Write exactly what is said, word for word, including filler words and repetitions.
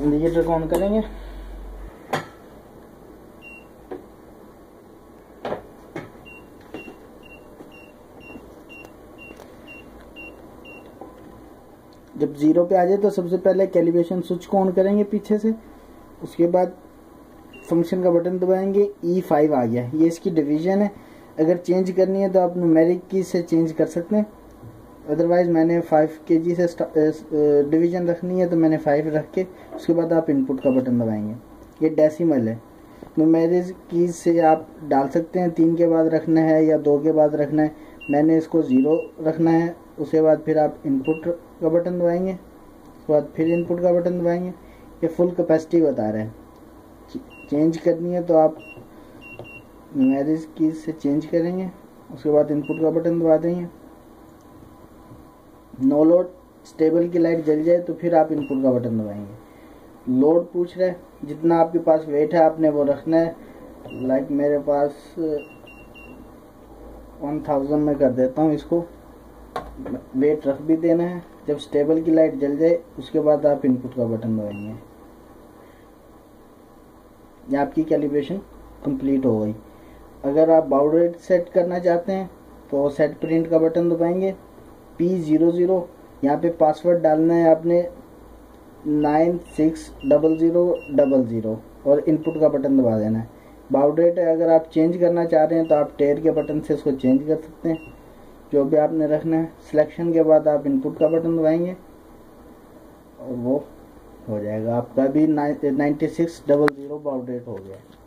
Indicator को on करेंगे। जब जीरो पे आ जाए तो सबसे पहले कैलिब्रेशन स्विच को ऑन करेंगे पीछे से, उसके बाद फंक्शन का बटन दबाएंगे। ई फाइव आ गया, ये इसकी डिवीजन है। अगर चेंज करनी है तो आप न्यूमेरिक की से चेंज कर सकते हैं, अदरवाइज मैंने फाइव के जी से डिवीजन रखनी है तो मैंने फाइव रख के उसके बाद आप इनपुट का बटन दबाएंगे। ये डेसिमल है, न्यूमेरिक की से आप डाल सकते हैं, तीन के बाद रखना है या दो के बाद रखना है। मैंने इसको ज़ीरो रखना है। उसके बाद फिर आप इनपुट का बटन दबाएंगे, उसके बाद फिर इनपुट का बटन दबाएंगे। ये फुल कैपेसिटी बता रहा है। चेंज करनी है तो आप न्यूमेरिक की से चेंज करेंगे, उसके बाद इनपुट का बटन दबा देंगे। नो लोड स्टेबल की लाइट जल जाए तो फिर आप इनपुट का बटन दबाएंगे। लोड पूछ रहा है, जितना आपके पास वेट है आपने वो रखना है। लाइक मेरे पास वन थाउजेंड में कर देता हूँ, इसको वेट रख भी देना है। जब स्टेबल की लाइट जल जाए उसके बाद आप इनपुट का बटन दबाएंगे। ये आपकी कैलिब्रेशन कंप्लीट हो गई। अगर आप बाउड रेट सेट करना चाहते हैं तो सेट प्रिंट का बटन दबाएंगे। पी ज़ीरो ज़ीरो, यहाँ पे पासवर्ड डालना है आपने nine six double zero double zero और इनपुट का बटन दबा देना है। बाउड रेट अगर आप चेंज करना चाह रहे हैं तो आप टेयर के बटन से इसको चेंज कर सकते हैं, जो भी आपने रखना है। सिलेक्शन के बाद आप इनपुट का बटन दबाएंगे और वो हो जाएगा आपका भी ninety six double zero baud rate हो गया।